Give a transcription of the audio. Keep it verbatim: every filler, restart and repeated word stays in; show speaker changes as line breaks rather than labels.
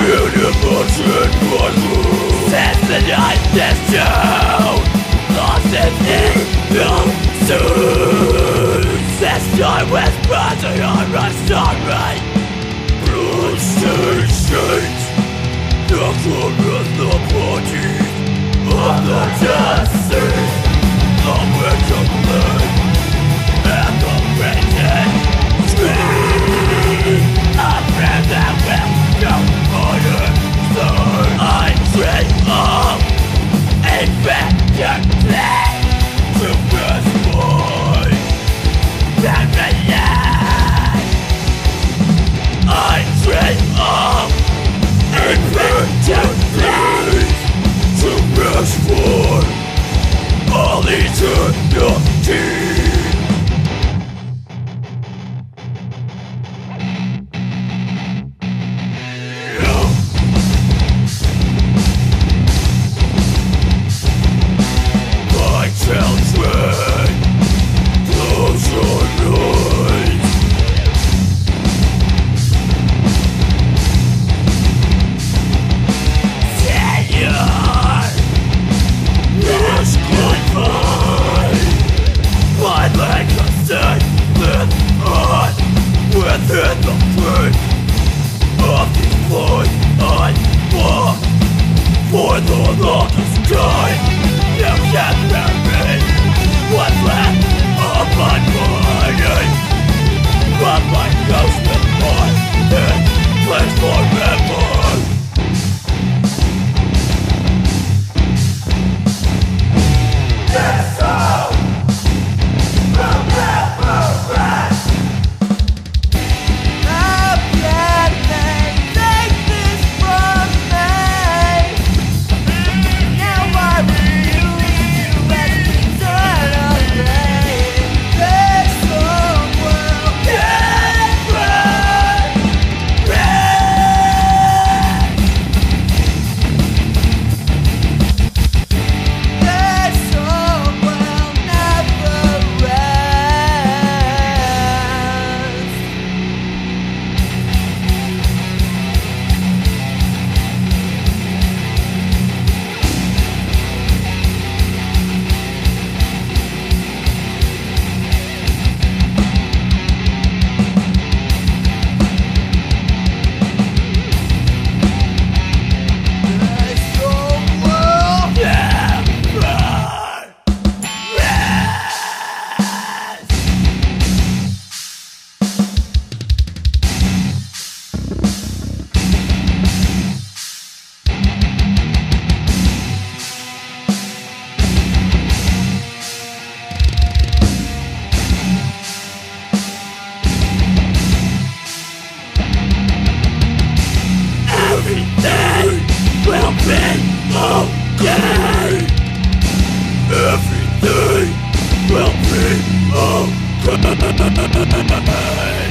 emotion was loose. Since the night is down, lost in innocence. This time with passing on my story. Bloodstained stains, the clone with the bodies of the deceased. The victim lay and the written scream. A friend that will go higher. I dream of inventing play to destroy family. I dream of inventing play to destroy all eternity. Within the frame of the void I walk for the longest time. You can't hear me. What's left of my body? But my ghost is mine in place forever. This soul will never rest. Everything will be okay.